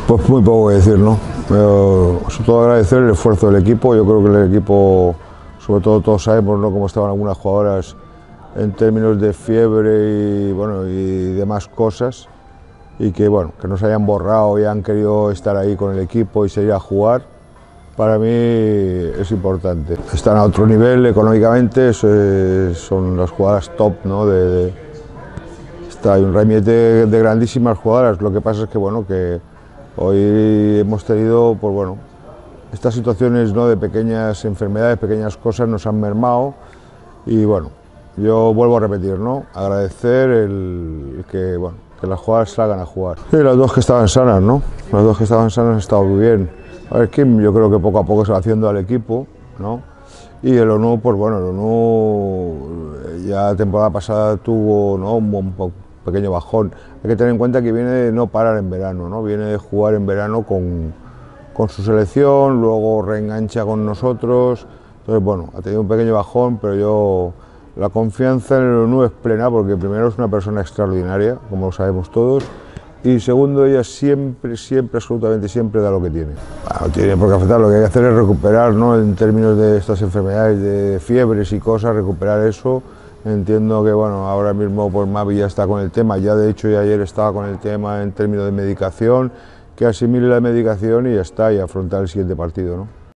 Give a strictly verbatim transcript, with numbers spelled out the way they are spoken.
Pues muy poco que decir, ¿no? Pero sobre todo agradecer el esfuerzo del equipo. Yo creo que el equipo, sobre todo todos sabemos, ¿no?, cómo estaban algunas jugadoras en términos de fiebre y, bueno, y demás cosas, y que, bueno, que no se hayan borrado y han querido estar ahí con el equipo y seguir a jugar, para mí es importante. Están a otro nivel económicamente, son las jugadoras top, ¿no? de, de, está, hay un ramillete de, de grandísimas jugadoras. Lo que pasa es que, bueno, que hoy hemos tenido, pues bueno, estas situaciones, ¿no?, de pequeñas enfermedades, pequeñas cosas nos han mermado, y bueno, yo vuelvo a repetir, ¿no?, agradecer el que, bueno, que las jugadoras salgan a jugar. Sí, las dos que estaban sanas, ¿no? Las dos que estaban sanas han estado muy bien. A ver, Kim, yo creo que poco a poco se va haciendo al equipo, ¿no? Y el ONU, pues bueno, el ONU ya la temporada pasada tuvo, ¿no?, un, un pequeño bajón. Hay que tener en cuenta que viene de no parar en verano, ¿no? Viene de jugar en verano con, con su selección, luego reengancha con nosotros. Entonces, bueno, ha tenido un pequeño bajón, pero yo, la confianza en el ONU es plena, porque primero es una persona extraordinaria, como lo sabemos todos, y segundo, ella siempre, siempre, absolutamente siempre da lo que tiene. No tiene por qué afectar, lo que hay que hacer es recuperar, ¿no?, en términos de estas enfermedades, de fiebres y cosas, recuperar eso. Entiendo que, bueno, ahora mismo pues Mavi ya está con el tema, ya de hecho ya ayer estaba con el tema en términos de medicación, que asimile la medicación y ya está, y afrontar el siguiente partido, ¿no?